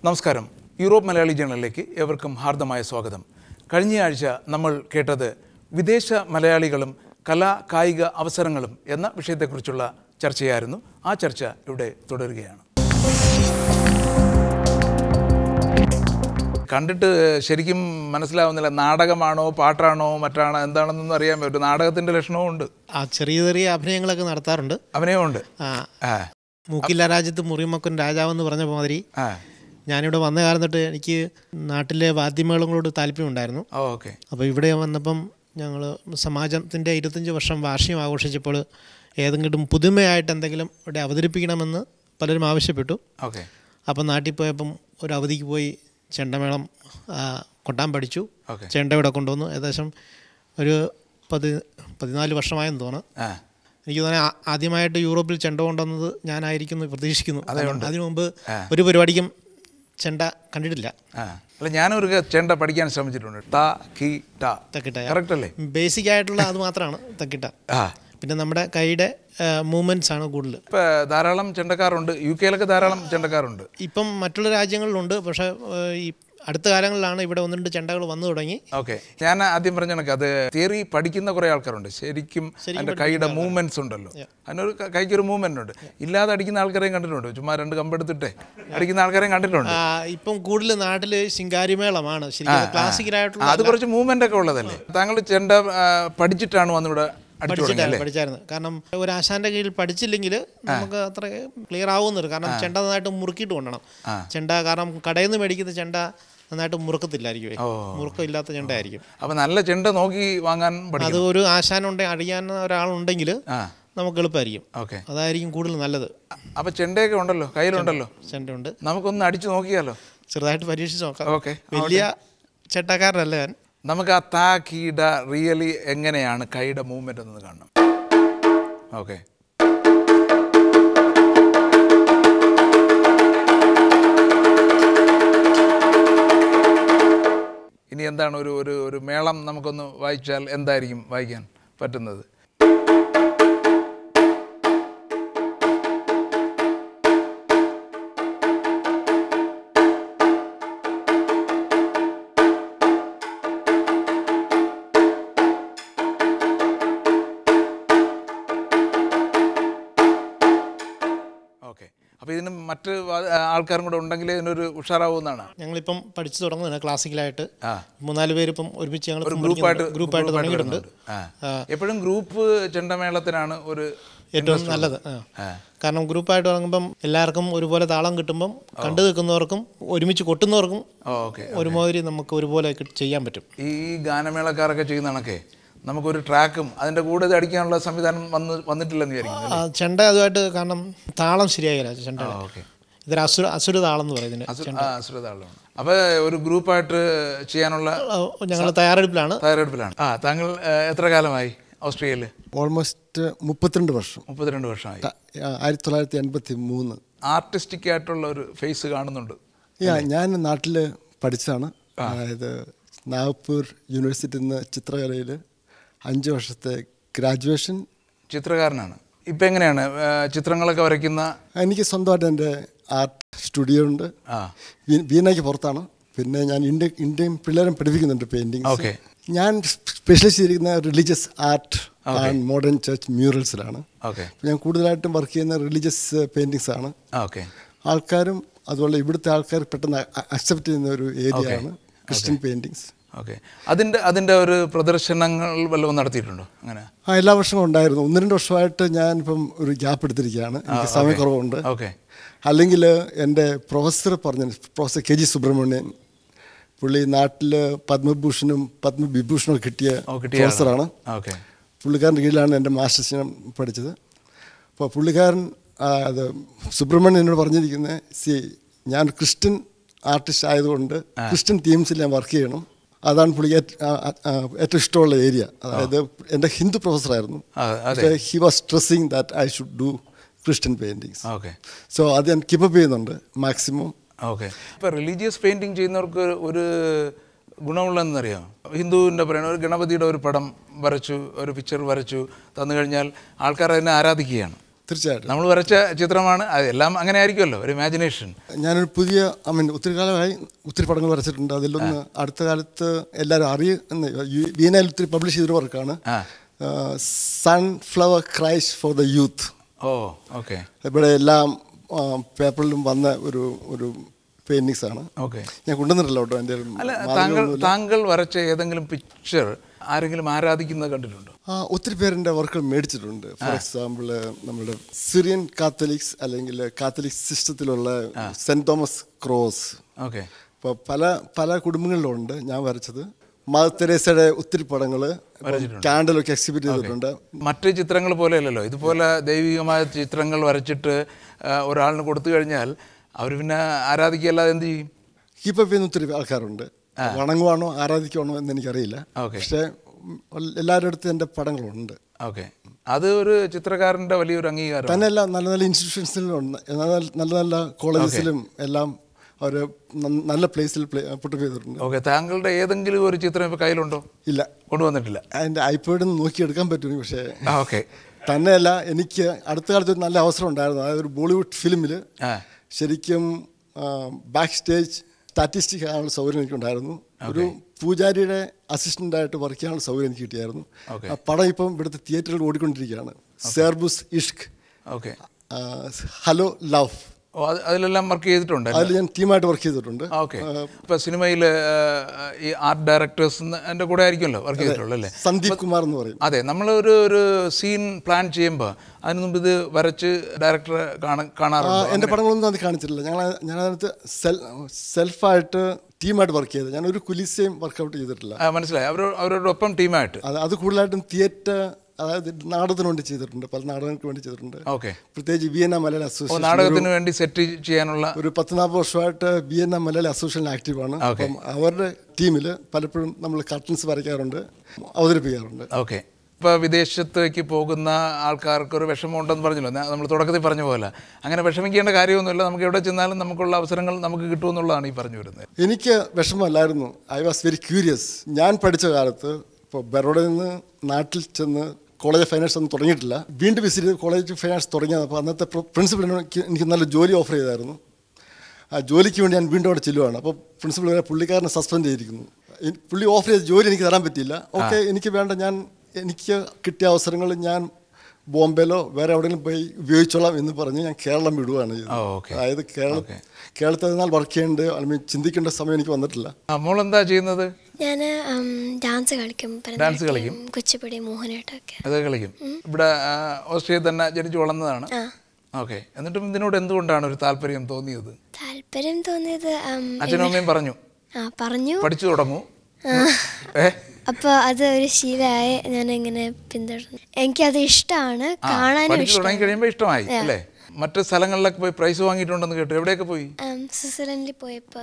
നമസ്കാരം. യൂറോപ്പ് മലയാളി ജേണലിലേക്ക് ഏവർക്കും ഹാർദമായ സ്വാഗതം. കഴിഞ്ഞയാഴ്ച നമ്മൾ കേട്ടത് വിദേശ മലയാളികളും കലാ കായിക അവസരങ്ങളും എന്ന വിഷയത്തെക്കുറിച്ചുള്ള ചർച്ചയായിരുന്നു. ആ ചർച്ച ഇവിടെ തുടരുകയാണ്. കണ്ടിട്ട് ശരിക്കും മനസ്സിലാവുന്നില്ല, നാടകമാണോ പാട്ടാണോ മറ്റാണോ എന്താണെന്നൊന്നും അറിയാൻ പറ്റും. നാടകത്തിൻ്റെ ലക്ഷണവും ഉണ്ട്, ചെറിയ ചെറിയ അഭിനയങ്ങളൊക്കെ നടത്താറുണ്ട്. അഭിനയമുണ്ട്. മൂക്കില്ല രാജ്യത്ത് മുറിമക്കൻ രാജാവെന്ന് പറഞ്ഞ മാതിരി ഞാനിവിടെ വന്ന കാലം തൊട്ട് എനിക്ക് നാട്ടിലെ വാദ്യമേളങ്ങളോട് താല്പര്യമുണ്ടായിരുന്നു. ഓക്കെ. അപ്പോൾ ഇവിടെ വന്നപ്പം ഞങ്ങൾ സമാജത്തിൻ്റെ 25 വർഷം വാർഷികം ആഘോഷിച്ചപ്പോൾ ഏതെങ്കിലും പുതുമയായിട്ട് എന്തെങ്കിലും ഇവിടെ അവതരിപ്പിക്കണമെന്ന് പലരും ആവശ്യപ്പെട്ടു. ഓക്കെ. അപ്പം നാട്ടിൽ പോയപ്പം ഒരു അവധിക്ക് പോയി ചെണ്ടമേളം കൊട്ടാൻ പഠിച്ചു. ചെണ്ട ഇവിടെ കൊണ്ടുവന്നു. ഏകദേശം ഒരു 14 വർഷമായെന്ന് തോന്നുന്നു. എനിക്ക് തോന്നുന്നത് ആദ്യമായിട്ട് യൂറോപ്പിൽ ചെണ്ട കൊണ്ടുവന്നത് ഞാനായിരിക്കുന്നു പ്രതീക്ഷിക്കുന്നു. അതിനു മുമ്പ് ഒരു പരിപാടിക്കും ചെണ്ട കണ്ടിട്ടില്ല. അല്ല, ഞാനൊരു ചെണ്ട പഠിക്കാൻ ശ്രമിച്ചിട്ടുണ്ട്. തക്കിട്ട കറക്റ്റ് അല്ലേ? ബേസിക് ആയിട്ടുള്ള അത് മാത്രമാണ് തക്കിട്ട. പിന്നെ നമ്മുടെ കൈയുടെ മൂവ്മെൻറ്റ്സ് ആണ് കൂടുതൽ. ഇപ്പം ധാരാളം ചെണ്ടക്കാരുണ്ട്, UK ധാരാളം ചെണ്ടക്കാരുണ്ട്. ഇപ്പം മറ്റുള്ള രാജ്യങ്ങളിലുണ്ട്. പക്ഷേ ഈ അടുത്ത കാലങ്ങളിലാണ് ഇവിടെ 1-2 ചെണ്ടകൾ വന്നു തുടങ്ങി. ഓക്കെ. ഞാൻ ആദ്യം പറഞ്ഞ കണക്ക് അത് തിയറി പഠിക്കുന്ന കുറേ ആൾക്കാരുണ്ട്. ശരിക്കും അതിൻ്റെ കൈയുടെ മൂവ്മെൻറ്റ്സ് ഉണ്ടല്ലോ, അതിനൊരു കൈക്കൊരു മൂവ്മെൻ്റ് ഉണ്ട്. ഇല്ലാതെ അടിക്കുന്ന ആൾക്കാരെയും കണ്ടിട്ടുണ്ട്. ചുമ്മാ 2 കമ്പെടുത്തിട്ടേ അടിക്കുന്ന ആൾക്കാരെയും കണ്ടിട്ടുണ്ട്. ഇപ്പം കൂടുതൽ നാട്ടിൽ ശിങ്കാരിമേളമാണ് ശരിക്കും ക്ലാസിക്കലായിട്ടുള്ള. അത് കുറച്ച് മൂവ്മെൻ്റ് ഒക്കെ ഉള്ളതല്ലേ? താങ്കൾ ചെണ്ട പഠിച്ചിട്ടാണ് വന്നിവിടെ പഠിച്ചായിരുന്നു. കാരണം ഒരു ആശാന്റെ കീഴിൽ പഠിച്ചില്ലെങ്കിൽ നമുക്ക് അത്ര ക്ലിയർ ആവുന്നത്. കാരണം ചെണ്ട നന്നായിട്ട് മുറുക്കിയിട്ട് കൊണ്ടണം. ചെണ്ട കാരണം കടയിൽ നിന്ന് മേടിക്കുന്ന ചെണ്ട നന്നായിട്ട് മുറുക്കത്തില്ലായിരിക്കും, മുറുക്കമില്ലാത്ത ചെണ്ട ആയിരിക്കും. അപ്പൊ നല്ല ചെണ്ട നോക്കി വാങ്ങാൻ അത് ഒരു ആശാനുണ്ടെങ്കിൽ അറിയാൻ ഒരാളുണ്ടെങ്കിൽ നമുക്ക് എളുപ്പമായിരിക്കും. അതായിരിക്കും കൂടുതൽ നല്ലത്. അപ്പൊ ചെണ്ടയൊക്കെ ഉണ്ടല്ലോ, കയ്യിലുണ്ടല്ലോ? ചെണ്ടയുണ്ട്. നമുക്കൊന്ന് അടിച്ചു നോക്കിയാലോ? ചെറുതായിട്ട് പരീക്ഷിച്ച് നോക്കാം. ഓക്കെ. വലിയ ചെണ്ടക്കാരനല്ല ഞാൻ. നമുക്ക് ആ താ കീട റിയലി എങ്ങനെയാണ് കൈയുടെ മൂവ്മെന്റ് എന്ന് കാണണം. ഓക്കെ. ഇനി എന്താണ് ഒരു മേളം നമുക്കൊന്ന് വായിച്ചാൽ എന്തായിരിക്കും വായിക്കാൻ പറ്റുന്നത്? അപ്പോൾ ഇതിന് മറ്റ് ആൾക്കാരും കൂടെ ഉണ്ടെങ്കിൽ ഇതിനൊരു ഉഷാറാവുന്നതാണ്. ഞങ്ങളിപ്പം പഠിച്ചു തുടങ്ങുന്നത് ക്ലാസിക്കലായിട്ട് 3-4 പേര് ഇപ്പം ഒരുമിച്ച് ഞങ്ങൾ ഗ്രൂപ്പായിട്ട് തുടങ്ങിയിട്ടുണ്ട്. എപ്പോഴും ഗ്രൂപ്പ് ചെണ്ടമേളത്തിനാണ് ഒരു ഏറ്റവും നല്ലത്. കാരണം ഗ്രൂപ്പായിട്ട് തുടങ്ങുമ്പം എല്ലാവർക്കും ഒരുപോലെ താളം കിട്ടുമ്പം കണ്ടു നിൽക്കുന്നവർക്കും ഒരുമിച്ച് കൊട്ടുന്നവർക്കും ഒരുമാതിരി നമുക്ക് ഒരുപോലെ ചെയ്യാൻ പറ്റും. ഈ ഗാനമേളക്കാരൊക്കെ ചെയ്യുന്ന കണക്കെ നമുക്കൊരു ട്രാക്കും അതിൻ്റെ കൂടെ ഇത് അടിക്കാനുള്ള സംവിധാനം വന്നിട്ടില്ലെന്ന് വിചാരിക്കുന്നു. ചെണ്ട അതുമായിട്ട് കാരണം താളം ശരിയായില്ല ചെണ്ട. ഇതൊരു അസുര താളം എന്ന് പറയുന്നത്. അസുര താളമാണ്. അപ്പോൾ ഒരു ഗ്രൂപ്പായിട്ട് ചെയ്യാനുള്ള ഞങ്ങൾ തയ്യാറെടുപ്പിലാണ്. താങ്കൾ എത്ര കാലമായി ഓസ്ട്രിയയിൽ? ഓൾമോസ്റ്റ് 32 വർഷം. 32 വർഷമായി. 1983. ആർട്ടിസ്റ്റിക് ആയിട്ടുള്ള ഒരു ഫേസ് കാണുന്നുണ്ട്. ഞാൻ നാട്ടിൽ പഠിച്ചതാണ്. അതായത് നാഗ്പൂർ യൂണിവേഴ്സിറ്റിയിൽ നിന്ന് ചിത്രകലയിൽ 5 വർഷത്തെ ഗ്രാജുവേഷൻ. ചിത്രകാരനാണ്. ഇപ്പം എങ്ങനെയാണ് ചിത്രങ്ങളൊക്കെ വരയ്ക്കുന്ന? എനിക്ക് സ്വന്തമായിട്ട് എൻ്റെ ആർട്ട് സ്റ്റുഡിയോ ഉണ്ട്. വീണയ്ക്ക് പുറത്താണ്. പിന്നെ ഞാൻ ഇന്ത്യൻ പിള്ളേരും പഠിപ്പിക്കുന്നുണ്ട് പെയിൻറ്റിങ്. ഞാൻ സ്പെഷ്യലൈസ് ചെയ്തിരിക്കുന്ന religious art and modern church മ്യൂറൽസിലാണ്. ഞാൻ കൂടുതലായിട്ടും വർക്ക് ചെയ്യുന്ന റിലീജിയസ് പെയിൻറ്റിങ്സ് ആണ്. ആൾക്കാരും അതുപോലെ ഇവിടുത്തെ ആൾക്കാർ പെട്ടെന്ന് അക്സെപ്റ്റ് ചെയ്യുന്ന ഒരു ഏരിയയാണ് ക്രിസ്ത്യൻ പെയിൻറ്റിങ്സ്. ഓക്കെ. അതിൻ്റെ ഒരു പ്രദർശനങ്ങൾ വല്ലതും നടത്തിയിട്ടുണ്ടോ? അങ്ങനെ എല്ലാ വർഷവും ഉണ്ടായിരുന്നു. 1-2 വർഷമായിട്ട് ഞാനിപ്പം ഒരു ഗ്യാപ്പ് എടുത്തിരിക്കുകയാണ്. എനിക്ക് സമയക്കുറവുണ്ട്. അല്ലെങ്കിൽ എൻ്റെ പ്രൊഫസർ KG സുബ്രഹ്മണ്യൻ, പുള്ളി നാട്ടിൽ പത്മഭൂഷണും പത്മവിഭൂഷണും കിട്ടിയ പ്രൊഫസറാണ്. പുള്ളിക്കാരൻ്റെ കീഴിലാണ് എൻ്റെ മാസ്റ്റേഴ്സ് ഞാൻ പഠിച്ചത്. അപ്പോൾ പുള്ളിക്കാരൻ അത് സുബ്രഹ്മണ്യൻ എന്നോട് പറഞ്ഞിരിക്കുന്നത്, ഞാൻ ക്രിസ്ത്യൻ ആർട്ടിസ്റ്റ് ആയതുകൊണ്ട് ക്രിസ്ത്യൻ തീംസിൽ ഞാൻ വർക്ക് ചെയ്യണം. അതാണ് പുള്ളിക്ക് ഏറ്റവും ഇഷ്ടമുള്ള ഏരിയ. അതായത് എൻ്റെ ഹിന്ദു പ്രൊഫസറായിരുന്നു. He was stressing that I should do Christian paintings. So അത് ഞാൻ കീപ്പപ്പ് ചെയ്യുന്നുണ്ട് മാക്സിമം. ഓക്കെ. ഇപ്പോൾ റിലീജിയസ് പെയിൻറ്റിങ് ചെയ്യുന്നവർക്ക് ഒരു ഗുണമുള്ളതെന്നറിയാം. ഹിന്ദുവിൻ്റെ പറയുന്ന ഒരു ഗണപതിയുടെ ഒരു പടം വരച്ചു, ഒരു പിക്ചർ വരച്ചു തന്നു കഴിഞ്ഞാൽ ആൾക്കാർ അതിനെ ആരാധിക്കുകയാണ്. തീർച്ചയായിട്ടും നമ്മൾ വരച്ച ചിത്രമാണ് അതെല്ലാം അങ്ങനെ ആയിരിക്കുമല്ലോ ഒരു ഇമാജിനേഷൻ. ഞാനൊരു പുതിയ ഒത്തിരി കാലമായി ഒത്തിരി പടങ്ങൾ വരച്ചിട്ടുണ്ട്. അതിലൊന്ന് അടുത്ത കാലത്ത് എല്ലാവരും അറിയുന്ന വീണയിൽ ഒത്തിരി പബ്ലിഷ് ചെയ്തൊരു വർക്കാണ് sunflower cries for the youth. Okay. ഇവിടെ എല്ലാം പേപ്പറിലും വന്ന ഒരു പെയിന്റിങ്സ് ആണ്. ഞാൻ കൊണ്ടുവന്നിട്ടില്ല കേട്ടോ. എൻ്റെ താങ്കൾ വരച്ച ഏതെങ്കിലും പിക്ചർ ആരെങ്കിലും ആരാധിക്കുന്നത് കണ്ടിട്ടുണ്ടോ? ഒത്തിരി പേരെൻ്റെ വർക്കുകൾ മേടിച്ചിട്ടുണ്ട്. ഫോർ എക്സാമ്പിൾ നമ്മുടെ സിറിയൻ കാത്തലിക്സ് അല്ലെങ്കിൽ കാത്തലിക് സിസ്റ്റത്തിലുള്ള സെന്റ് തോമസ് ക്രോസ്. ഇപ്പോൾ പല കുടുംബങ്ങളിലുണ്ട് ഞാൻ വരച്ചത്. മദർ തെരേസയുടെ ഒത്തിരി പടങ്ങൾ ക്യാൻഡലൊക്കെ എക്സിബിറ്റ് ചെയ്തിട്ടുണ്ട്. മറ്റ് ചിത്രങ്ങൾ പോലെയല്ലല്ലോ, ഇതുപോലെ ദൈവികമായ ചിത്രങ്ങൾ വരച്ചിട്ട് ഒരാളിന് കൊടുത്തു കഴിഞ്ഞാൽ അവർ പിന്നെ ആരാധിക്കല്ലാതെ എന്ത് ചെയ്യും? കീപ്പ് അപ്പ് ചെയ്യുന്ന ഒത്തിരി ആൾക്കാരുണ്ട്. വണങ്ങുവാണോ ആരാധിക്കുവാണോ എന്ന് എനിക്കറിയില്ല. പക്ഷേ എല്ലാവരുടെ അടുത്തും എൻ്റെ പടങ്ങളുണ്ട്. ഓക്കെ, അത് ഒരു ചിത്രകാരൻ്റെ വലിയൊരു അംഗീകാരം തന്നെയല്ല. നല്ല നല്ല ഇൻസ്റ്റിറ്റ്യൂഷൻസിലുണ്ട്, നല്ല നല്ല കോളേജസിലും എല്ലാം അവർ നല്ല പ്ലേസിൽ പുട്ട് ചെയ്തിട്ടുണ്ട്. ഓക്കെ, താങ്കളുടെ ഏതെങ്കിലും ഒരു ചിത്രം ഇപ്പോൾ കയ്യിലുണ്ടോ? ഇല്ല, കൊണ്ടുവന്നിട്ടില്ല. അതിൻ്റെ ഐപോഡിൽ നിന്ന് നോക്കിയെടുക്കാൻ പറ്റും. പക്ഷേ ഓക്കെ, തന്നെയല്ല, എനിക്ക് അടുത്ത കാലത്ത് ഒരു നല്ല അവസരം ഉണ്ടായിരുന്നു. അതായത് ഒരു ബോളിവുഡ് ഫിലിമിൽ ശരിക്കും ബാക്ക് സ്റ്റേജ് സ്റ്റാറ്റിസ്റ്റിക് ആകാനുള്ള സൗകര്യം എനിക്കുണ്ടായിരുന്നു. ഒരു പൂജാരിയുടെ അസിസ്റ്റൻ്റായിട്ട് വർക്ക് ചെയ്യാനുള്ള സൗകര്യം എനിക്ക് കിട്ടിയായിരുന്നു. ആ പടം ഇപ്പം ഇവിടുത്തെ തിയേറ്ററിൽ ഓടിക്കൊണ്ടിരിക്കുകയാണ്. സെർബുസ് ഇഷ്ക്, ഹലോ ലവ്, അതിലെല്ലാം വർക്ക് ചെയ്തിട്ടുണ്ട്. അതിൽ ഞാൻ ടീമായിട്ട് വർക്ക് ചെയ്തിട്ടുണ്ട്. ഓക്കെ, ഇപ്പോൾ സിനിമയിൽ ഈ ആർട്ട് ഡയറക്ടേഴ്സ് എൻ്റെ കൂടെ ആയിരിക്കുമല്ലോ വർക്ക് ചെയ്തിട്ടുള്ളത് അല്ലേ? സന്ദീപ് കുമാർ എന്ന് പറയും. അതെ, നമ്മളൊരു സീൻ പ്ലാൻ ചെയ്യുമ്പോൾ അതിന് മുമ്പ് ഇത് വരച്ച് ഡയറക്ടറെ കാണാറുണ്ട്. എൻ്റെ പടങ്ങളൊന്നും അത് കാണിച്ചിട്ടില്ല. ഞാനതിനകത്ത് സെൽഫായിട്ട് ടീമായിട്ട് വർക്ക് ചെയ്തത്. ഞാനൊരു കുലിസയും വർക്കൗട്ട് ചെയ്തിട്ടില്ല. മനസ്സിലായി, അവരോടൊപ്പം ടീമായിട്ട്. അത് കൂടുതലായിട്ടും തിയേറ്റർ, അതായത് നാടകത്തിന് വേണ്ടി ചെയ്തിട്ടുണ്ട്, പല നാടകങ്ങൾക്ക് വേണ്ടി ചെയ്തിട്ടുണ്ട്. ഓക്കെ, പ്രത്യേകിച്ച് വിയന്ന മലയാളി അസോസിയേഷൻ നാടകത്തിന് വേണ്ടി സെറ്റ് ചെയ്യാനുള്ള ഒരു 10-40 വർഷമായിട്ട് വിയന്ന മലയാളി അസോസിയേഷൻ ആക്റ്റീവാണ്. അപ്പം അവരുടെ ടീമിൽ പലപ്പോഴും നമ്മൾ കർട്ടൻസ് വരയ്ക്കാറുണ്ട്, അവതരിപ്പിക്കാറുണ്ട്. ഓക്കെ, ഇപ്പോൾ വിദേശത്തേക്ക് പോകുന്ന ആൾക്കാർക്കൊരു വിഷമമുണ്ടെന്ന് പറഞ്ഞല്ലോ, നമ്മൾ തുടക്കത്തിൽ പറഞ്ഞ പോലെ. അങ്ങനെ വിഷമിക്കേണ്ട കാര്യമൊന്നുമില്ല, നമുക്ക് എവിടെ ചെന്നാലും നമുക്കുള്ള അവസരങ്ങൾ നമുക്ക് കിട്ടുമെന്നുള്ളതാണ് ഈ പറഞ്ഞു വരുന്നത്. എനിക്ക് വിഷമമല്ലായിരുന്നു. I was very curious. ഞാൻ പഠിച്ച കാലത്ത് ഇപ്പോൾ ബറോഡയിൽ നിന്ന് നാട്ടിൽ ചെന്ന് കോളേജ് ഓഫ് ഫൈനാൻസ് ഒന്നും തുടങ്ങിയിട്ടില്ല. വീണ്ടും വിസിറ്റ് ചെയ്ത് കോളേജ് ഓഫ് ഫൈനാൻസ് തുടങ്ങിയത്. അപ്പോൾ അന്നത്തെ പ്രിൻസിപ്പൽ എനിക്ക് നല്ല ജോലി ഓഫർ ചെയ്തായിരുന്നു. ആ ജോലിക്ക് വേണ്ടി ഞാൻ വീണ്ടും അവിടെ ചെല്ലുവാണ്. അപ്പോൾ പ്രിൻസിപ്പൽ വരെ പുള്ളിക്കാരനെ സസ്പെൻഡ് ചെയ്തിരിക്കുന്നു. പുള്ളി ഓഫർ ചെയ്ത ജോലി എനിക്ക് തരാൻ പറ്റിയില്ല. ഓക്കെ, എനിക്ക് വേണ്ട, എനിക്ക് കിട്ടിയ അവസരങ്ങൾ ഞാൻ ബോംബെയിലോ വേറെ എവിടെയെങ്കിലും പോയി ഉപയോഗിച്ചോളാം എന്ന് പറഞ്ഞ് ഞാൻ കേരളം വിടുകയാണ് ചെയ്തത്. അതായത് കേരളത്തിൽ നിന്നാൽ വർക്ക് ചെയ്യേണ്ട അല്ലെങ്കിൽ ചിന്തിക്കേണ്ട സമയം എനിക്ക് വന്നിട്ടില്ല. മോളെന്താ ചെയ്യുന്നത്? ഞാൻ ഡാൻസ് കളിക്കും. കുച്ചിപ്പുടി, മോഹിനിയാട്ടമൊക്കെ അത് കളിക്കും. ഇവിടെ ഓസ്ട്രേലിയയിൽ തന്നെ ജനിച്ചു വളർന്നതാണ്. ഓക്കെ, എന്നിട്ടും ഇതിനോട് എന്തുകൊണ്ടാണ് ഒരു താല്പര്യം തോന്നിയത്? അച്ഛനും അമ്മയും പറഞ്ഞു പഠിച്ചു തുടങ്ങൂ. അപ്പോൾ അത് ഒരു ശീലമായി ഞാൻ ഇങ്ങനെ പിന്തുടർന്നു. എനിക്കത് ഇഷ്ടമാണ്, കാണാനും പഠിച്ചു തുടങ്ങി കഴിയുമ്പോൾ ഇഷ്ടമായി അല്ലേ? മറ്റ് സ്ഥലങ്ങളിലൊക്കെ പോയി പ്രൈസ് വാങ്ങിയിട്ടുണ്ടെന്ന് കേട്ടു. എവിടെയൊക്കെ പോയി? സ്വിറ്റ്സർലൻഡിൽ പോയപ്പോൾ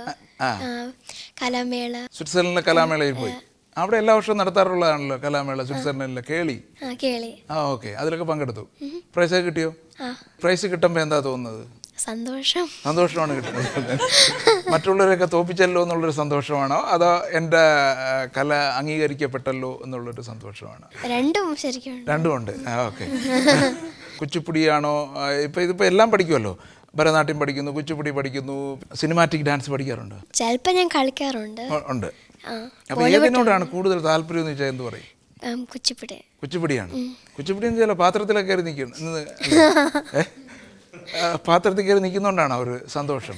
കലാമേള. സ്വിറ്റ്സർലൻഡിലെ കലാമേളയിൽ പോയി. അവിടെ എല്ലാ വർഷവും നടത്താറുള്ളതാണല്ലോ കലാമേള, സ്വിറ്റ്സർലൻഡിലെ കേളി. ഓക്കെ, അതിലൊക്കെ പങ്കെടുത്തു. പ്രൈസ് കിട്ടിയോ? പ്രൈസ് കിട്ടുമ്പോൾ എന്താ തോന്നുന്നത്? സന്തോഷമാണ് കിട്ടുന്നത്. മറ്റുള്ളവരൊക്കെ തോപ്പിച്ചല്ലോ എന്നുള്ളൊരു സന്തോഷമാണോ, അതോ എൻ്റെ കല അംഗീകരിക്കപ്പെട്ടല്ലോ എന്നുള്ളൊരു സന്തോഷമാണോ? രണ്ടും ഉണ്ട്. ഓക്കെ, കുച്ചിപ്പുടിയാണോ? ഇതിപ്പോൾ എല്ലാം പഠിക്കുമല്ലോ. ഭരതനാട്യം പഠിക്കുന്നു, കുച്ചിപ്പുടി പഠിക്കുന്നു, സിനിമാറ്റിക് ഡാൻസ് പഠിക്കാറുണ്ട്? ചിലപ്പോൾ ഞാൻ കളിക്കാറുണ്ട്. ഉണ്ട്. അപ്പോൾ ഏതിനോടാണ് കൂടുതൽ താല്പര്യം എന്ന് വെച്ചാൽ എന്ത് പറയും? കുച്ചിപ്പുടിയാണ്. കുച്ചിപ്പുടി എന്ന് വെച്ചാൽ പാത്രത്തിലൊക്കെ കയറി നിൽക്കുന്നു. പാത്രത്തിൽ കയറി നിൽക്കുന്നോണ്ടാണ് ഒരു സന്തോഷം.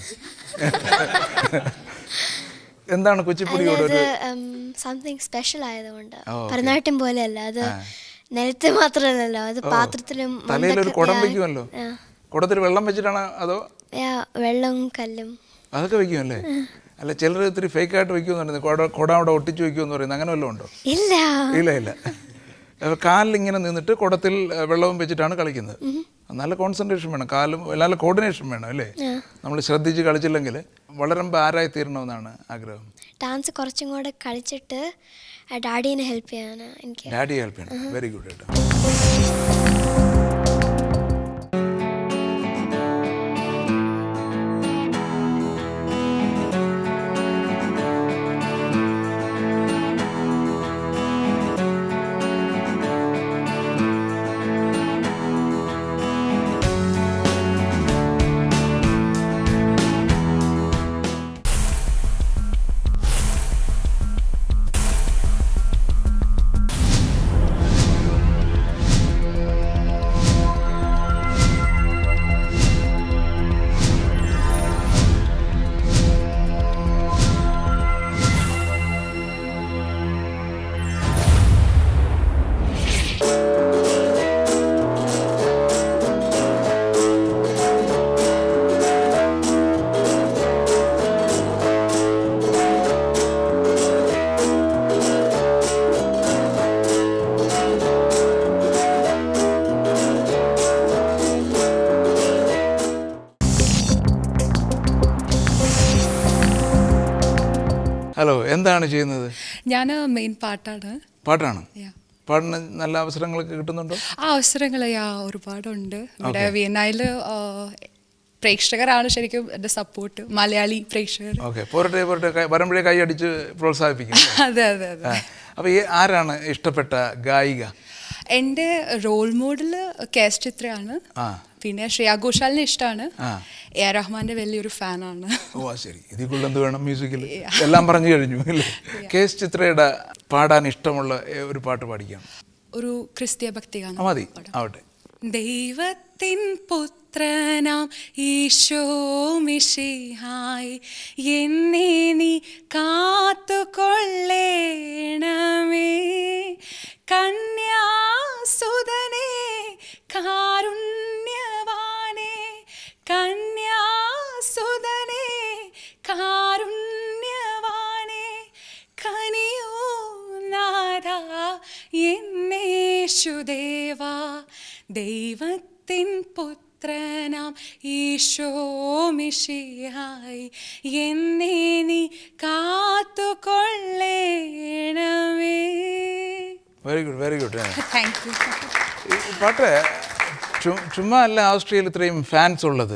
എന്താണ് കുച്ചിപ്പുടിയോട്? സംതിങ് സ്പെഷ്യൽ ആയതുകൊണ്ട്. ഭരതനാട്യം പോലെയല്ല, അത് നിലത്ത് മാത്രമല്ലല്ലോ, അത് പാത്രത്തിലും. തലയിലൊരു കുടം വയ്ക്കുമല്ലോ. കുടത്തിൽ വെള്ളം വെച്ചിട്ടാണ് അതോ? വെള്ളവും കല്ലും അതൊക്കെ വെക്കുമല്ലേ? അല്ല, ചിലർ ഇത്തിരി ഫേക്കായിട്ട് വെക്കുമെന്ന് പറയുന്നത്, കുട അവിടെ ഒട്ടിച്ച് വെക്കുമെന്ന് പറയുന്നത്. അങ്ങനെ വല്ലതും ഉണ്ടോ? ഇല്ല. കാലിലിങ്ങനെ നിന്നിട്ട് കുടത്തിൽ വെള്ളവും വെച്ചിട്ടാണ് കളിക്കുന്നത്. നല്ല കോൺസെൻട്രേഷൻ വേണം, കാലും നല്ല കോർഡിനേഷൻ വേണം അല്ലേ? നമ്മൾ ശ്രദ്ധിച്ച് കളിച്ചില്ലെങ്കിൽ വളരുമ്പോൾ ആരായി തീരണമെന്നാണ് ആഗ്രഹം. ഡാൻസ് കുറച്ചും കൂടെ കളിച്ചിട്ട് ഡാഡിയെ ഹെൽപ്പ് ചെയ്യാനാണ് എനിക്ക്. ഡാഡിയെ ഹെൽപ്പ് ചെയ്യണം. വെരി ഗുഡ് കേട്ടോ. ഹലോ, എന്താണ് ചെയ്യുന്നത്? ഞാൻ മെയിൻ പാട്ടാണ്. പാട്ടാണ്. പാടിന് നല്ല അവസരങ്ങളൊക്കെ കിട്ടുന്നുണ്ടോ? ആ അവസരങ്ങൾ ഒരുപാടുണ്ട്. ഇവിടെ വിയന്നയിൽ പ്രേക്ഷകരാണ് ശരിക്കും എൻ്റെ സപ്പോർട്ട്, മലയാളി പ്രേക്ഷകർ. ഓക്കെ, പോരട്ടെ പോരട്ടെ, വരുമ്പോഴേ കൈ അടിച്ച് പ്രോത്സാഹിപ്പിക്കും. അതെ അതെ അതെ. അപ്പോൾ ആരാണ് ഇഷ്ടപ്പെട്ട ഗായിക? എൻ്റെ റോൾ മോഡൽ കേസ് ചിത്രയാണ്. പിന്നെ ശ്രേയ ഘോഷാലിനെ ഇഷ്ടമാണ്. എ റഹ്മാന്റെ വലിയൊരു ഫാനാണ്. ഓ ശരി, ഇതിൽ കൂടുതൽ എന്ത് വേണം? മ്യൂസിക്കിൽ എല്ലാം പറഞ്ഞു കഴിഞ്ഞു അല്ലേ? കേസ് ചിത്രയുടെ പാടാൻ ഇഷ്ടമുള്ള ഒരു പാട്ട് പാടിക്കാം. ഒരു ക്രിസ്തീയ ഭക്തിഗാനം മതി, ആവട്ടെ. ദൈവത്തിൻ പുത്രനാം ഈശോ മിശിഹായി, എന്നെ നീ കാത്തുകൊള്ളേണമേ. കന്യാസുതനേ കാരുണ്യവാനേ, കന്യാസുതനേ കാരുണ്യവാനേ, കനിയോ നാഥാ എന്നേശുദേവാ. ദൈവത്തിൻ പുത്രനാം ഈശോ മിശിഹായി, എന്നെ നീ കാത്തുകൊള്ളേണമേ. Very good, very good. Thank you. ഈ പാട്ട് ചുമ്മാ അല്ല ഓസ്ട്രേലിയയിൽ ഇത്രയും ഫാൻസ് ഉള്ളത്.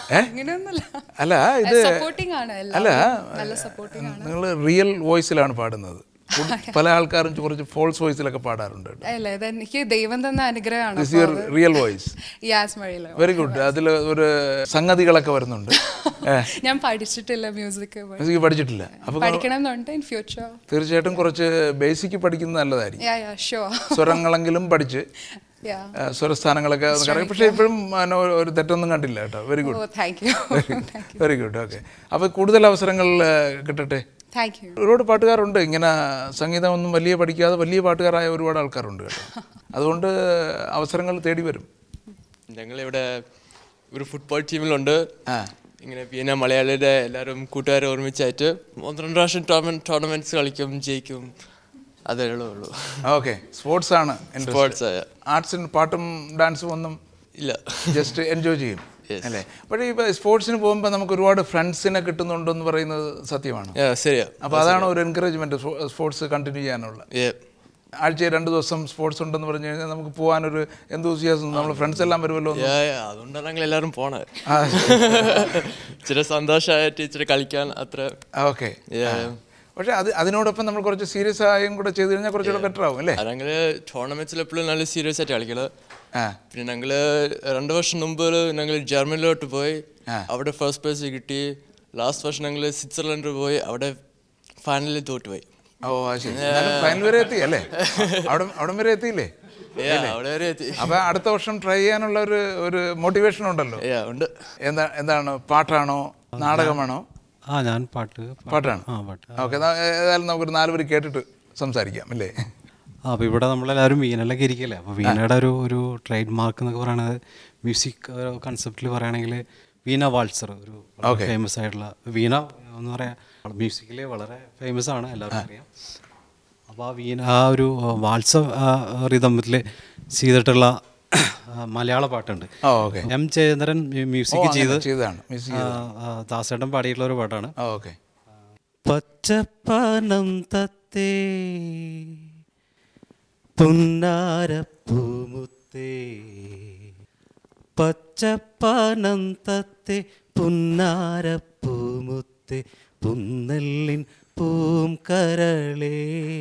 അല്ല, ഇത് അല്ല, നിങ്ങൾ റിയൽ വോയിസിലാണ് പാടുന്നത്. പല ആൾക്കാരും കുറച്ച് ഫോൾസ് വോയിസിലൊക്കെ പാടാറുണ്ട്. എനിക്ക് ദൈവം തന്ന അനുഗ്രഹമാണ്. Real voice. Very good. അതിൽ ഒരു സംഗതികളൊക്കെ വരുന്നുണ്ട്. ഞാൻ പഠിച്ചിട്ടില്ല മ്യൂസിക് പഠിച്ചിട്ടില്ല. അപ്പൊ പഠിക്കണമെന്നുണ്ട് ഇൻ ഫ്യൂച്ചർ. തീർച്ചയായിട്ടും കുറച്ച് ബേസിക് പഠിക്കുന്നത് നല്ലതായിരിക്കും. സ്വരങ്ങളെങ്കിലും പഠിച്ച് സ്വരസ്ഥാനങ്ങളൊക്കെ അറിയാം. പക്ഷേ ഇപ്പോഴും ഒരു തെറ്റൊന്നും കണ്ടില്ല കേട്ടോ. Very good, very good. Okay, അപ്പോൾ കൂടുതൽ അവസരങ്ങൾ കിട്ടട്ടെ. ഒരുപാട് പാട്ടുകാരുണ്ട് ഇങ്ങനെ, സംഗീതമൊന്നും വലിയ പഠിക്കാതെ വലിയ പാട്ടുകാരായ ഒരുപാട് ആൾക്കാരുണ്ട് കേട്ടോ. അതുകൊണ്ട് അവസരങ്ങൾ തേടി വരും. ഞങ്ങളിവിടെ ഒരു ഫുട്ബോൾ ടീമിലുണ്ട്. ഇങ്ങനെ പിന്നെ മലയാളിയുടെ എല്ലാവരും കൂട്ടുകാരെ ഒരുമിച്ചായിട്ട് 1-2 പ്രാവശ്യം ടൂർണമെന്റ്സ് കളിക്കും, ജയിക്കും, അതേ ഉള്ളൂ. ഓക്കെ, സ്പോർട്സ് ആണ്. സ്പോർട്സ്. ആർട്സിന് പാട്ടും ഡാൻസും ഒന്നും ഇല്ല, ജസ്റ്റ് എൻജോയ് ചെയ്യും അല്ലേ? പക്ഷേ ഇപ്പോൾ സ്പോർട്സിന് പോകുമ്പോൾ നമുക്ക് ഒരുപാട് ഫ്രണ്ട്സിനെ കിട്ടുന്നുണ്ടെന്ന് പറയുന്നത് സത്യമാണ്. ശരിയാ. അപ്പോൾ അതാണ് ഒരു എൻകറേജ്മെന്റ് സ്പോർട്സ് കണ്ടിന്യൂ ചെയ്യാനുള്ള. ആഴ്ചയിൽ 2 ദിവസം സ്പോർട്സ് ഉണ്ടെന്ന് പറഞ്ഞു കഴിഞ്ഞാൽ നമുക്ക് പോകാനൊരു എന്തൂസിയാസം, നമ്മൾ ഫ്രണ്ട്സ് എല്ലാം വരുമല്ലോ. അതുകൊണ്ടാണ് ഞങ്ങൾ എല്ലാവരും പോണേ. ഇച്ചിരി സന്തോഷമായിട്ട് ഇച്ചിരി കളിക്കാൻ അത്ര. ഓക്കെ, പക്ഷേ അതിനോടൊപ്പം നമ്മൾ കുറച്ച് സീരിയസ് ആയും കൂടെ ചെയ്ത് കഴിഞ്ഞാൽ കുറച്ചുകൂടെ ബെറ്റർ ആവും അല്ലേ? ഞങ്ങൾ ടൂർണമെന്റ്സിൽ എപ്പോഴും നല്ല സീരിയസ് ആയിട്ട് കളിക്കുന്നത്. പിന്നെ ഞങ്ങൾ 2 വർഷം മുമ്പ് ഞങ്ങൾ ജർമ്മനിലോട്ട് പോയി, അവിടെ ഫസ്റ്റ് പ്രൈസ് കിട്ടി. ലാസ്റ്റ് വർഷം ഞങ്ങൾ സ്വിറ്റ്സർലൻഡിൽ പോയി, അവിടെ ഫൈനലിൽ തോറ്റുപോയി. ഓ ശരി, ഫൈനൽ വരെ എത്തി അല്ലേ? അവിടം വരെ എത്തിയില്ലേ? അപ്പൊ അടുത്ത വർഷം ട്രൈ ചെയ്യാനുള്ള ഒരു മോട്ടിവേഷൻ ഉണ്ടല്ലോ. ഉണ്ട്. എന്താണ്, പാട്ടാണോ നാടകമാണോ? ഞാൻ പാട്ടാണ്. ഓക്കെ, ഏതായാലും നമുക്കൊരു 4 വരി കേട്ടിട്ട് സംസാരിക്കാം അല്ലേ? അപ്പോൾ ഇവിടെ നമ്മളെല്ലാവരും വീണയിലൊക്കെ ഇരിക്കല്ലേ. അപ്പോൾ വീണയുടെ ഒരു ട്രേഡ് മാർക്ക് എന്നൊക്കെ പറയുന്നത് മ്യൂസിക് കൺസെപ്റ്റിൽ പറയുകയാണെങ്കിൽ വീണ വാൾസർ ഒരു ഫേമസ് ആയിട്ടുള്ള വീണ എന്ന് പറയാം, മ്യൂസിക്കിൽ വളരെ ഫേമസ് ആണ്, എല്ലാവർക്കും അറിയാം. അപ്പോൾ ആ ഒരു വാൾസ റിതമിൽ ചെയ്തിട്ടുള്ള മലയാള പാട്ടുണ്ട്. എം ജയചന്ദ്രൻ മ്യൂസിക് ചെയ്തതാണ്, ദാസേട്ടൻ പാടിയിട്ടുള്ള ഒരു പാട്ടാണ്. പച്ചപ്പാനം തത്തേ പുന്നാരപ്പൂമുത്തേ, പച്ചപ്പാനം തത്തേ പുന്നാരപ്പൂമുത്തേ, പുന്നെല്ലിൻ പൂം കരളേ,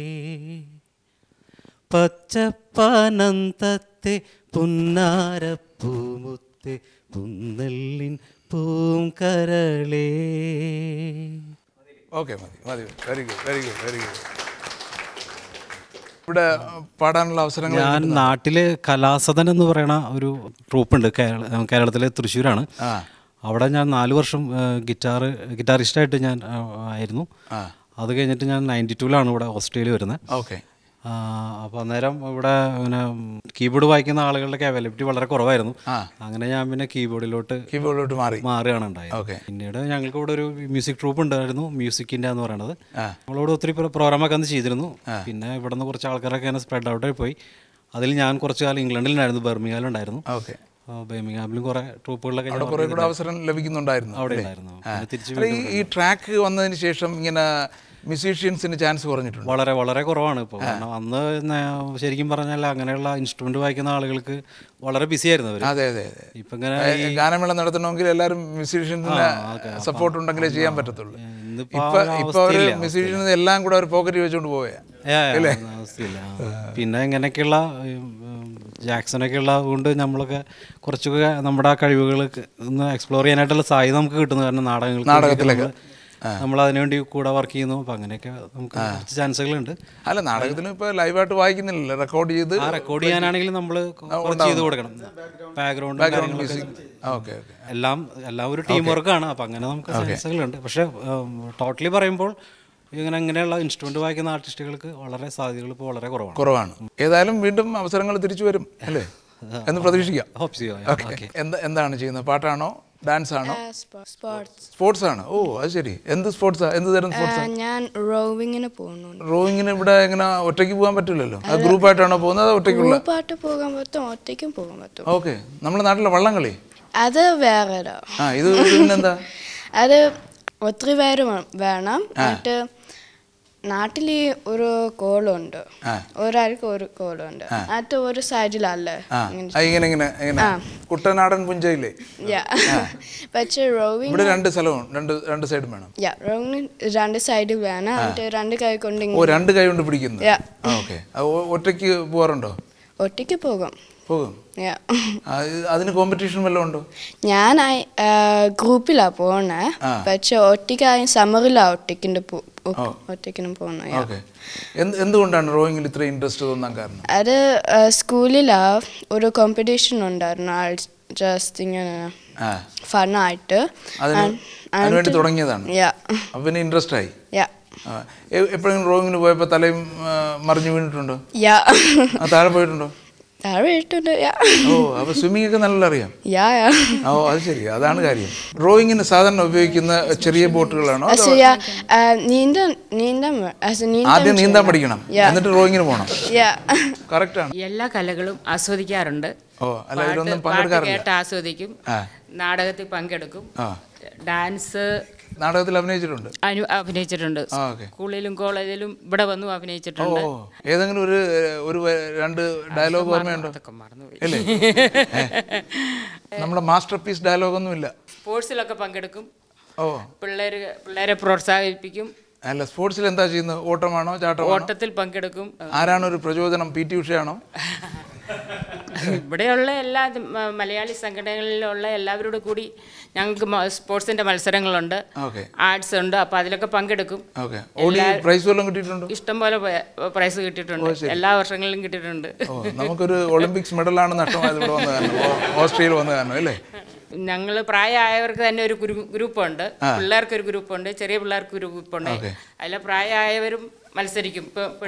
പച്ചപ്പാനം തത്തേ പുന്നാരപ്പൂമുത്തേ, പുന്നെല്ലിൻ പൂം കരളേ. ഓക്കെ, മതി മതി. Very good, very good, very good. ഇവിടെ പാടാനുള്ള അവസരങ്ങൾ ഞാൻ നാട്ടിൽ കലാസദൻ എന്ന് പറയുന്ന ഒരു ട്രൂപ്പുണ്ട്, കേരളത്തിലെ തൃശ്ശൂരാണ്. അവിടെ ഞാൻ 4 വർഷം ഗിറ്റാറിസ്റ്റായിട്ട് ഞാൻ ആയിരുന്നു. അത് കഴിഞ്ഞിട്ട് ഞാൻ 92-ലാണ് ഇവിടെ ഓസ്ട്രേലിയ വരുന്നത്. ഓക്കെ. അപ്പോൾ അന്നേരം ഇവിടെ പിന്നെ കീബോർഡ് വായിക്കുന്ന ആളുകളുടെ അവൈലബിലിറ്റി വളരെ കുറവായിരുന്നു. അങ്ങനെ ഞാൻ പിന്നെ കീബോർഡിലോട്ട് മാറുകയാണ് ഉണ്ടായത്. പിന്നീട് ഞങ്ങൾക്ക് ഇവിടെ ഒരു മ്യൂസിക് ട്രൂപ്പ് ഉണ്ടായിരുന്നു, മ്യൂസിക്കിൻ്റെ എന്ന് പറയുന്നത്. നമ്മളിവിടെ ഒത്തിരി പ്രോഗ്രാമൊക്കെ അന്ന് ചെയ്തിരുന്നു. പിന്നെ ഇവിടെ നിന്ന് കുറച്ച് ആൾക്കാരൊക്കെ അങ്ങനെ സ്പ്രെഡ് ഔട്ടായി പോയി. അതിൽ ഞാൻ കുറച്ച് കാലം ഇംഗ്ലണ്ടിലുണ്ടായിരുന്നു, ബർമിംഗ്ഹാമിലുണ്ടായിരുന്നു. ബർമിംഗ്ഹാമിലും കുറേ ട്രൂപ്പുകളിലൊക്കെ അവസരം ലഭിക്കുന്നുണ്ടായിരുന്നു അവിടെ ഉണ്ടായിരുന്നു. ഈ ട്രാക്ക് വന്നതിന് ശേഷം ഇങ്ങനെ മ്യൂസീഷ്യൻസിന് ചാൻസ് കുറഞ്ഞിട്ടുണ്ട്? വളരെ വളരെ കുറവാണ് ഇപ്പോൾ. കാരണം അന്ന് ശരിക്കും പറഞ്ഞാൽ അങ്ങനെയുള്ള ഇൻസ്ട്രുമെന്റ് വായിക്കുന്ന ആളുകൾക്ക് വളരെ ബിസി ആയിരുന്നു അവർ. അതെ അതെ അതെ. ഇപ്പം ഇങ്ങനെ ഗാനമേള നടത്തണമെങ്കിൽ എല്ലാവരും മ്യൂസീഷ്യൻസിന് സപ്പോർട്ട് ഉണ്ടെങ്കിലേ ചെയ്യാൻ പറ്റത്തുള്ളൂ. ഇപ്പൊ ഒരു മ്യൂസീഷ്യൻസ് എല്ലാം കൂടെ ഒരു പോക്കറ്റ് വെച്ചുകൊണ്ട് പോവുക അവസ്ഥയില്ല. പിന്നെ ഇങ്ങനെയൊക്കെയുള്ള ജാക്സനൊക്കെ ഉള്ളത് നമ്മളൊക്കെ കുറച്ചൊക്കെ നമ്മുടെ ആ കഴിവുകൾ ഒന്ന് എക്സ്പ്ലോർ ചെയ്യാനായിട്ടുള്ള സാധ്യത നമുക്ക് കിട്ടുന്നു. കാരണം നാടകത്തിലൊക്കെ നമ്മൾ അതിനുവേണ്ടി കൂടെ വർക്ക് ചെയ്യുന്നു. അപ്പം അങ്ങനെയൊക്കെ നമുക്ക് കുറച്ച് ചാൻസുകളുണ്ട്. അല്ല, നാടകത്തിന് ഇപ്പോൾ ലൈവായിട്ട് വായിക്കുന്നില്ലല്ലോ, റെക്കോർഡ് റെക്കോർഡ് ചെയ്യാനാണെങ്കിൽ നമ്മൾ ചെയ്ത് കൊടുക്കണം. ബാക്ക്ഗ്രൗണ്ട് മ്യൂസിക് എല്ലാം ഒരു ടീം വർക്കാണ്. അപ്പം അങ്ങനെ നമുക്ക് ചാൻസുകളുണ്ട്. പക്ഷേ ടോട്ടലി പറയുമ്പോൾ ഇങ്ങനെയുള്ള ഇൻസ്ട്രുമെന്റ് വായിക്കുന്ന ആർട്ടിസ്റ്റുകൾക്ക് വളരെ സാധ്യതകൾ ഇപ്പോൾ വളരെ കുറവാണ്. ഏതായാലും വീണ്ടും അവസരങ്ങൾ തിരിച്ചു വരും അല്ലേ എന്ന് പ്രതീക്ഷിക്കാം. എന്താണ് ചെയ്യുന്നത്? പാട്ടാണോ, ഡാൻസ് ആണോ? സ്പോർട്സ് ആണ്. ഓ, അത് ശരി. എന്ത് സ്പോർട്സാ? എന്ത് തരം സ്പോർട്സാ? ഞാൻ റോവിങ്ങിന് പോകുന്നു. റോവിങ്ങിന് ഇവിടെ എങ്ങനെ ഒറ്റയ്ക്ക് പോകാൻ പറ്റില്ലല്ലോ? ഗ്രൂപ്പായിട്ടാണോ പോകുന്നത്? ഒറ്റയ്ക്കുള്ള ഗ്രൂപ്പായിട്ട് പോകാൻ പറ്റും, ഒറ്റയ്ക്കും പോകാൻ പറ്റും. ഓക്കെ. നമ്മുടെ നാട്ടിലെ വള്ളംകളി അത് വേറെ. ഇത് എന്താ? അത് ഒത്തിരി പേര് വേണം. എന്നിട്ട് നാട്ടിൽ ഒരു കോളുണ്ട്, ഒരാൾക്ക് ഒരു കോളുണ്ട്. അത് ഒരു സൈഡിലല്ലേ കുട്ടനാടൻ പുഞ്ചയില്ലേ? പക്ഷേ റോവിങ് രണ്ട് സ്ഥലവും രണ്ട് സൈഡും വേണം. റോവിങ് രണ്ട് സൈഡ് വേണം. എന്നിട്ട് രണ്ട് കൈ കൊണ്ട് രണ്ട് കൈ കൊണ്ട് പിടിക്കുന്നു. ഒറ്റയ്ക്ക് പോകാറുണ്ടോ? ഒറ്റയ്ക്ക് പോകും. അതിന് കോമ്പറ്റീഷൻ വല്ലതും ഉണ്ടോ? ഞാൻ ഗ്രൂപ്പിലാ പോണേ. പക്ഷെ ഒറ്റയ്ക്കായി സമ്മറിലാ ഒറ്റയ്ക്കിനും പോണേ. എന്തുകൊണ്ടാണ് റോയിങ്ങിൽ ഇത്ര ഇൻട്രസ്റ്റ് തോന്നാൻ കാരണം? അത് സ്കൂളിലാ ഒരു കോമ്പറ്റീഷൻ ഉണ്ടായിരുന്നു, ജസ്റ്റ് ഇങ്ങനെ ഫണ്ണായിട്ട് അതിനുവേണ്ടി തുടങ്ങിയതാണ്. അപ്പൊ പിന്നെ ഇൻട്രസ്റ്റ് ആയി. എപ്പോഴെങ്കിലും റോയിങ്ങിന് പോയപ്പോ തലയും മറിഞ്ഞു വീണിട്ടുണ്ടോ? താഴെ പോയിട്ടുണ്ടോ? ഓ, അപ്പൊ സ്വിമ്മിംഗ് ഒക്കെ നല്ല അറിയാം. ഓ, അത് ശരി. അതാണ് കാര്യം. റോയിങ്ങിന് സാധാരണ ഉപയോഗിക്കുന്ന ചെറിയ ബോട്ടുകളാണോ? ആദ്യം നീന്താൻ പഠിക്കണം, എന്നിട്ട് റോയിങ്ങിന് പോകണം. കറക്റ്റ് ആണ്. എല്ലാ കലകളും ആസ്വദിക്കാറുണ്ട്. കേട്ട് ആസ്വദിക്കും. നാടകത്തിൽ പങ്കെടുക്കും. ഡാൻസ് നാടകത്തിൽ അഭിനയിച്ചിട്ടുണ്ട്. സ്കൂളിലും കോളേജിലും ഇവിടെ വന്നു അഭിനയിച്ചിട്ടുണ്ട്. ഏതെങ്കിലും ഒരു രണ്ട് ഡയലോഗ് ഓർമ്മയുണ്ടോ? അല്ലേ, നമ്മുടെ മാസ്റ്റർ പീസ് ഡയലോഗ് ഒന്നുമില്ല. സ്പോർട്സിലൊക്കെ പങ്കെടുക്കും. പിള്ളേരെ പ്രോത്സാഹിപ്പിക്കും. അല്ല, സ്പോർട്സിൽ എന്താ ചെയ്യുന്നത്? ഓട്ടമാണോ, ചാട്ടമാണോ? ഓട്ടത്തിൽ പങ്കെടുക്കും. ആരാണ് ഒരു പ്രചോദനം? PT ഉഷയാണോ? ഇവിടെയുള്ള എല്ലാ മലയാളി സംഘടനകളിലുള്ള എല്ലാവരോടും കൂടി ഞങ്ങൾക്ക് സ്പോർട്സിന്റെ മത്സരങ്ങളുണ്ട്, ആർട്സ് ഉണ്ട്. അപ്പൊ അതിലൊക്കെ പങ്കെടുക്കും. ഇഷ്ടംപോലെ പ്രൈസ് കിട്ടിയിട്ടുണ്ട്. എല്ലാ വർഷങ്ങളിലും കിട്ടിയിട്ടുണ്ട്. നമുക്കൊരു ഒളിമ്പിക്സ് മെഡലാണ് നഷ്ടമായത് ഇവിടെ വന്ന കാരണം, ഓസ്ട്രേലിയയിൽ വന്ന കാരണം അല്ലേ? ഞങ്ങൾ പ്രായമായവർക്ക് തന്നെ ഒരു ഗ്രൂപ്പുണ്ട്, പിള്ളേർക്കൊരു ഗ്രൂപ്പുണ്ട്, ചെറിയ പിള്ളേർക്ക് ഒരു ഗ്രൂപ്പുണ്ട്. അതിലെ പ്രായമായവരും മത്സരിക്കും.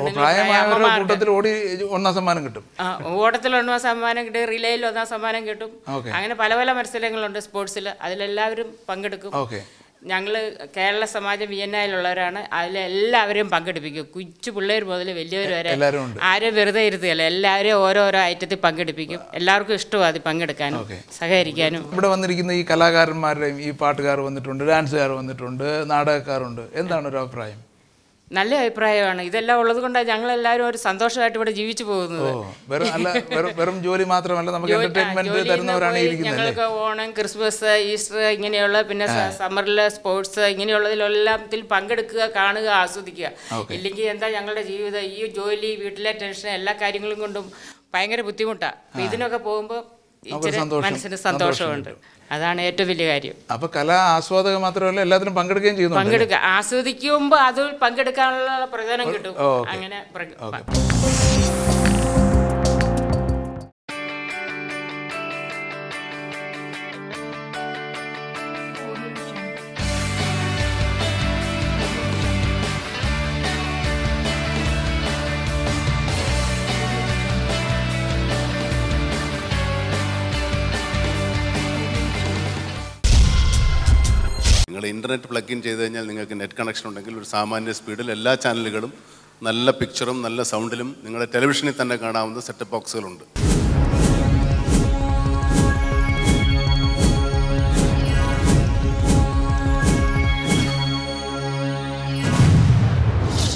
ഓട്ടത്തിൽ 1 സമ്മാനം കിട്ടും, റിലേയിൽ 1 സമ്മാനം കിട്ടും. അങ്ങനെ പല പല മത്സരങ്ങളുണ്ട് സ്പോർട്സിൽ. അതിലെല്ലാവരും പങ്കെടുക്കും. ഞങ്ങൾ കേരള സമാജം വിയന്നയിലുള്ളവരാണ്. അതിലെല്ലാവരെയും പങ്കെടുപ്പിക്കും. കൊച്ചു പിള്ളേർ മുതൽ വലിയവർ വരെ ആരും വെറുതെ ഇരുത്തുകയല്ല, എല്ലാവരെയും ഓരോരോ ഐറ്റത്തിൽ പങ്കെടുപ്പിക്കും. എല്ലാവർക്കും ഇഷ്ടമാണ് അത് പങ്കെടുക്കാനും സഹകരിക്കാനും. ഇവിടെ വന്നിരിക്കുന്ന ഈ കലാകാരന്മാരുടെയും ഈ പാട്ടുകാർ വന്നിട്ടുണ്ട്, ഡാൻസുകാർ വന്നിട്ടുണ്ട്, നാടകക്കാരുണ്ട്. എന്താണ് ഒരു അഭിപ്രായം? നല്ല അഭിപ്രായമാണ്. ഇതെല്ലാം ഉള്ളത് കൊണ്ടാണ് ഞങ്ങളെല്ലാവരും ഒരു സന്തോഷമായിട്ട് ഇവിടെ ജീവിച്ചു പോകുന്നത്. വെറും ജോലി മാത്രമല്ല, നമുക്ക് എന്റർടൈൻമെന്റ് തരുന്നവരാണ് ഇരിക്കുന്നത്. ഞങ്ങൾക്ക് ഓണം, ക്രിസ്മസ്, ഈസ്റ്റർ ഇങ്ങനെയുള്ള, പിന്നെ സമ്മറിലെ സ്പോർട്സ് ഇങ്ങനെയുള്ളതിലെല്ലാം പങ്കെടുക്കുക, കാണുക, ആസ്വദിക്കുക. ഇല്ലെങ്കിൽ എന്താ ഞങ്ങളുടെ ജീവിതം, ഈ ജോലി, വീട്ടിലെ ടെൻഷൻ, എല്ലാ കാര്യങ്ങളും കൊണ്ടും ഭയങ്കര ബുദ്ധിമുട്ടാണ്. ഇതിനൊക്കെ പോകുമ്പോൾ മനസ്സിന് സന്തോഷമുണ്ട്. അതാണ് ഏറ്റവും വലിയ കാര്യം. അപ്പൊ കലാ ആസ്വാദക മാത്രമല്ല, എല്ലാത്തിനും പങ്കെടുക്കുകയും ചെയ്യുന്നു. പങ്കെടുക്കുക, ആസ്വദിക്കുമ്പോൾ അത് പങ്കെടുക്കാനുള്ള പ്രചോദനം കിട്ടും. അങ്ങനെ നിങ്ങൾ ഇൻ്റർനെറ്റ് പ്ലഗ് ഇൻ ചെയ്ത് കഴിഞ്ഞാൽ നിങ്ങൾക്ക് നെറ്റ് കണക്ഷൻ ഉണ്ടെങ്കിൽ ഒരു സാമാന്യ സ്പീഡിൽ എല്ലാ ചാനലുകളും നല്ല പിക്ചറും നല്ല സൗണ്ടിലും നിങ്ങളുടെ ടെലിവിഷനിൽ തന്നെ കാണാവുന്ന സെറ്റപ്പ് ബോക്സുകളുണ്ട്.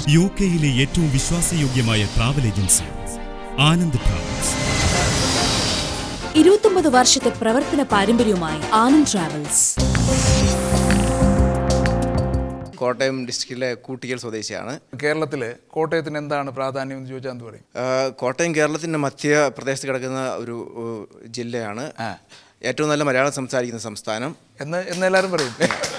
യുകെയിലെ ഏറ്റവും വിശ്വാസയോഗ്യമായ ട്രാവൽ ഏജൻസി ആനന്ദ് ട്രാവൽസ്. 29 വർഷത്തെ പ്രവർത്തന പാരമ്പര്യവുമായി ആനന്ദ് ട്രാവൽസ്. കോട്ടയം ഡിസ്ട്രിക്റ്റിലെ കൂട്ടിക്കൽ സ്വദേശിയാണ്. കേരളത്തിൽ കോട്ടയത്തിന് എന്താണ് പ്രാധാന്യം എന്ന് ചോദിച്ചാൽ എന്ത് പറയും? കോട്ടയം കേരളത്തിൻ്റെ മധ്യപ്രദേശത്ത് കിടക്കുന്ന ഒരു ജില്ലയാണ്. ഏറ്റവും നല്ല മലയാളം സംസാരിക്കുന്ന സംസ്ഥാനം എന്ന് എല്ലാവരും പറയും.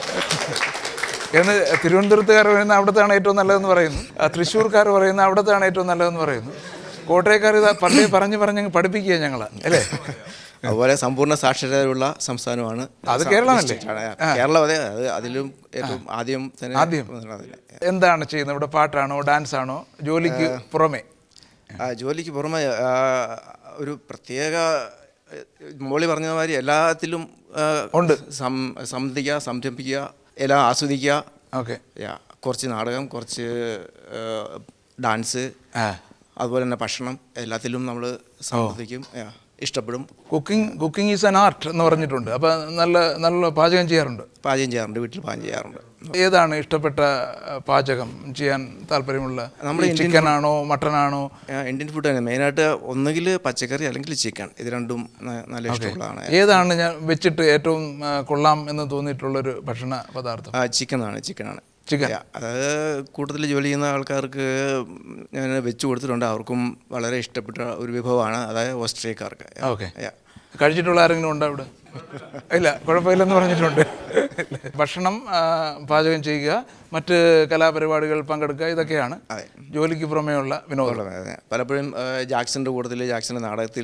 എന്ന് തിരുവനന്തപുരത്തുകാർ പറയുന്ന അവിടത്താണ് ഏറ്റവും നല്ലതെന്ന് പറയുന്നു, തൃശ്ശൂർക്കാർ പറയുന്ന അവിടത്താണ് ഏറ്റവും നല്ലതെന്ന് പറയുന്നു, കോട്ടയക്കാർ ഇത് പണ്ടേ പറഞ്ഞ് പഠിപ്പിക്കുക ഞങ്ങൾ അല്ലേ. അതുപോലെ സമ്പൂർണ്ണ സാക്ഷരതയുള്ള സംസ്ഥാനമാണ് അത് കേരളമല്ലേ? കേരളം. അതെ, അത് അതിലും ഏറ്റവും ആദ്യം. എന്താണ് ചെയ്യുന്നത് ഇവിടെ? പാട്ടാണോ, ഡാൻസ് ആണോ, ജോലിക്ക് പുറമെ? ജോലിക്ക് പുറമെ ഒരു പ്രത്യേക മോളി പറഞ്ഞ മാതിരി എല്ലാത്തിലും ഉണ്ട്. സംബന്ധിക്കുക, സംരംഭിക്കുക, എല്ലാം ആസ്വദിക്കുക. ഓക്കെ. കുറച്ച് നാടകം, കുറച്ച് ഡാൻസ്, അതുപോലെ തന്നെ ഭക്ഷണം, എല്ലാത്തിലും നമ്മൾ സംബന്ധിക്കും, ഇഷ്ടപ്പെടും. കുക്കിംഗ് ഈസ് ആൻ ആർട്ട് എന്ന് പറഞ്ഞിട്ടുണ്ട്. അപ്പോൾ നല്ല പാചകം ചെയ്യാറുണ്ട്? വീട്ടിൽ പാചകം ചെയ്യാറുണ്ട്. ഏതാണ് ഇഷ്ടപ്പെട്ട പാചകം ചെയ്യാൻ താല്പര്യമുള്ള? നമ്മൾ ചിക്കൻ ആണോ, മട്ടൺ ആണോ? ഇന്ത്യൻ ഫുഡ് തന്നെ മെയിനായിട്ട്. ഒന്നുകിൽ പച്ചക്കറി അല്ലെങ്കിൽ ചിക്കൻ, ഇത് രണ്ടും നല്ല ഇഷ്ടമുള്ളതാണ്. ഏതാണ് ഞാൻ വെച്ചിട്ട് ഏറ്റവും കൊള്ളാം എന്ന് തോന്നിയിട്ടുള്ളൊരു ഭക്ഷണ പദാർത്ഥം? ചിക്കനാണ്. ചിക്കൻ. അതായത് കൂട്ടത്തിൽ ജോലി ചെയ്യുന്ന ആൾക്കാർക്ക് ഞാൻ വെച്ച് കൊടുത്തിട്ടുണ്ട്. അവർക്കും വളരെ ഇഷ്ടപ്പെട്ട ഒരു വിഭവമാണ്, അതായത് ഓസ്ട്രേലിയക്കാർക്ക്. ഓക്കെ. കഴിച്ചിട്ടുള്ള ആരെങ്കിലും ഉണ്ടോ ഇവിടെ? ഇല്ല, കുഴപ്പമില്ലെന്ന് പറഞ്ഞിട്ടുണ്ട്. ഭക്ഷണം പാചകം ചെയ്യുക, മറ്റ് കലാപരിപാടികൾ പങ്കെടുക്കുക, ഇതൊക്കെയാണ് ജോലിക്ക് പുറമേ ഉള്ള വിനോദം. പലപ്പോഴും ജാക്സന്റെ കൂട്ടത്തിൽ, ജാക്സന്റെ നാടകത്തിൽ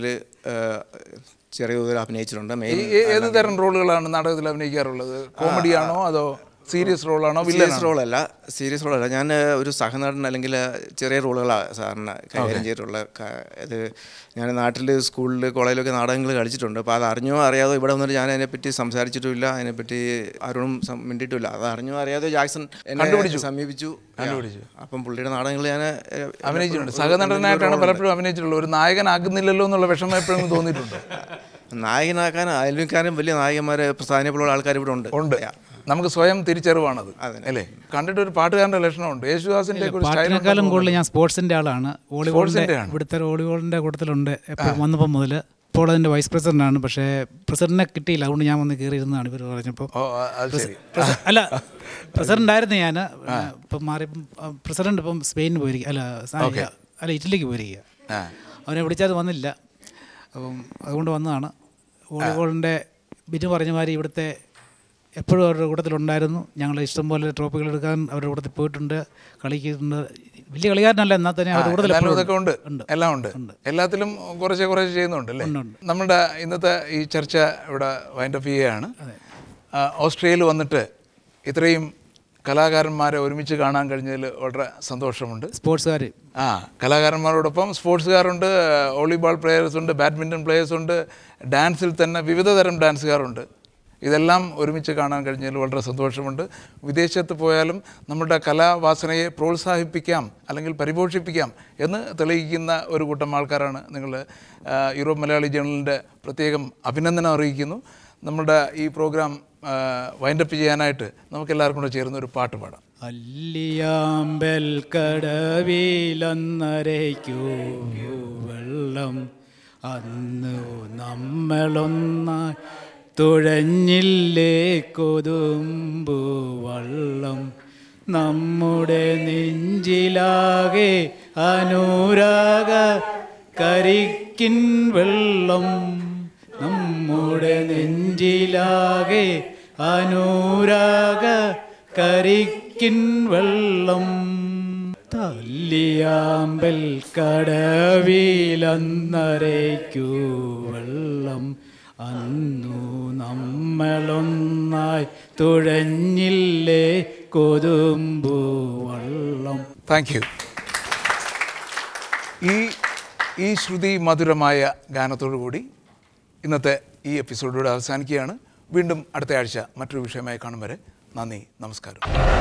ചെറിയ തോതിൽ അഭിനയിച്ചിട്ടുണ്ട്. ഏത് തരം റോളുകളാണ് നാടകത്തിൽ അഭിനയിക്കാറുള്ളത്? കോമഡിയാണോ അതോ സീരിയസ് റോളാണോ? സീരിയസ് റോളല്ല. ഞാൻ ഒരു സഹനടൻ അല്ലെങ്കിൽ ചെറിയ റോളുകളാണ് സാറിന് കൈകാര്യം ചെയ്തിട്ടുള്ള. ഇത് ഞാൻ നാട്ടിൽ, സ്കൂളിൽ, കോളേജിലൊക്കെ നാടകങ്ങൾ കളിച്ചിട്ടുണ്ട്. അപ്പോൾ അത് അറിഞ്ഞോ അറിയാതോ ഇവിടെ വന്നിട്ട് ഞാൻ അതിനെപ്പറ്റി സംസാരിച്ചിട്ടുമില്ല, അതിനെപ്പറ്റി ആരോടും മിണ്ടിയിട്ടുമില്ല. അത് അറിഞ്ഞോ അറിയാതോ ജാക്സൺ എന്നെ സമീപിച്ചു. അപ്പം പുള്ളിയുടെ നാടകങ്ങൾ ഞാൻ അഭിനയിച്ചിട്ടുണ്ട്. സഹനടനായിട്ടാണ് പലപ്പോഴും അഭിനയിച്ചിട്ടുള്ളത്. ഒരു നായകനാകുന്നില്ലല്ലോ എന്നുള്ള വിഷമം എപ്പോഴും തോന്നിയിട്ടുണ്ട്. നായകനാക്കാൻ അയൽക്കാരും വലിയ നായകന്മാർ, പ്രധാനപ്പെട്ട ആൾക്കാർ ഇവിടെ ഉണ്ട്. നമുക്ക് സ്വയം തിരിച്ചറിവാണത് അല്ലേ? കണ്ടിട്ട് ഒരു പാട്ടുകാരൻ്റെ ലക്ഷണമുണ്ട്. യേശുദാസിന്റെ പാട്ടിനേക്കാളും കൂടുതൽ ഞാൻ സ്പോർട്സിന്റെ ആളാണ്. ഇവിടുത്തെ വോളിബോളിന്റെ കൂട്ടത്തിലുണ്ട് എപ്പോഴും വന്നപ്പോൾ മുതൽ. ഇപ്പോൾ അതിന്റെ വൈസ് പ്രസിഡന്റാണ്. പക്ഷേ പ്രസിഡന്റിനെ കിട്ടിയില്ല, അതുകൊണ്ട് ഞാൻ വന്ന് കയറിയിരുന്നതാണ് ഇവർ പറഞ്ഞപ്പോൾ. അല്ല, പ്രസിഡന്റ് ആയിരുന്നു ഞാൻ. ഇപ്പം മാറിയപ്പം പ്രസിഡന്റ് ഇപ്പം സ്പെയിനിന് പോയിരിക്കുക, അല്ല ഇറ്റലിക്ക് പോയിരിക്കുക. അവനെ വിളിച്ചാൽ വന്നില്ല. അപ്പം അതുകൊണ്ട് വന്നതാണ്. വോളിബോളിൻ്റെ ബിനു പറഞ്ഞ മാതിരി ഇവിടുത്തെ എപ്പോഴും അവരുടെ കൂട്ടത്തിലുണ്ടായിരുന്നു. ഞങ്ങൾ ഇഷ്ടംപോലെ ട്രോഫികൾ എടുക്കാൻ അവരുടെ കൂട്ടത്തിൽ പോയിട്ടുണ്ട്, കളിക്കുന്നുണ്ട്. വലിയ കളിക്കാരനല്ല, എന്നാൽ തന്നെ അവരുടെ കൂട്ടത്തിൽ എല്ലാം ഉണ്ട്. എല്ലാത്തിലും കുറച്ച് ചെയ്യുന്നുണ്ട് അല്ലേ? നമ്മുടെ ഇന്നത്തെ ഈ ചർച്ച ഇവിടെ വൈൻഡപ്പ് ചെയ്യുകയാണ്. ഓസ്ട്രേലിയയിൽ വന്നിട്ട് ഇത്രയും കലാകാരന്മാരെ ഒരുമിച്ച് കാണാൻ കഴിഞ്ഞതിൽ വളരെ സന്തോഷമുണ്ട്. കലാകാരന്മാരോടൊപ്പം സ്പോർട്സുകാരുണ്ട്, വോളിബോൾ പ്ലെയേഴ്സുണ്ട്, ബാഡ്മിൻ്റൺ പ്ലെയേഴ്സുണ്ട്, ഡാൻസിൽ തന്നെ വിവിധ തരം ഡാൻസുകാരുണ്ട്. ഇതെല്ലാം ഒരുമിച്ച് കാണാൻ കഴിഞ്ഞതിൽ വളരെ സന്തോഷമുണ്ട്. വിദേശത്ത് പോയാലും നമ്മുടെ കലാവാസനയെ പ്രോത്സാഹിപ്പിക്കാം അല്ലെങ്കിൽ പരിപോഷിപ്പിക്കാം എന്ന് തെളിയിക്കുന്ന ഒരു കൂട്ടം ആൾക്കാരാണ് നിങ്ങൾ. യൂറോപ്പ് മലയാളി ജേണലിൻ്റെ പ്രത്യേകം അഭിനന്ദനം അറിയിക്കുന്നു. നമ്മുടെ ഈ പ്രോഗ്രാം വൈൻഡപ്പ് ചെയ്യാനായിട്ട് നമുക്കെല്ലാവർക്കും കൂടെ ചേർന്ന് ഒരു പാട്ട് പാടാം. അല്ലിയാമ്പൽ കടവിലന്നരയ്ക്കൂ വെള്ളം, അന്ന് നമ്മളൊന്നായി തുഴഞ്ഞില്ലേ കൊതുമ്പു വള്ളം, നമ്മുടെ നെഞ്ചിലാകെ അനുരാഗ കരിക്കിൻ വെള്ളം, നമ്മുടെ നെഞ്ചിലാകെ അനുരാഗ കരിക്കിൻ വെള്ളം, തല്ലിയാമ്പൽ കടവിലന്നരയ്ക്കൂ വെള്ളം, അന്നു നമ്മളൊന്നായി തുഴഞ്ഞില്ലേ കൊതുമ്പു വള്ളം. Thank you. ഈ ശ്രുതി മധുരമായ ഗാനത്തോടു കൂടി ഇന്നത്തെ ഈ എപ്പിസോഡിലൂടെ അവസാനിക്കുകയാണ്. വീണ്ടും അടുത്ത ആഴ്ച മറ്റൊരു വിഷയമായി കാണും വരെ നന്ദി, നമസ്കാരം.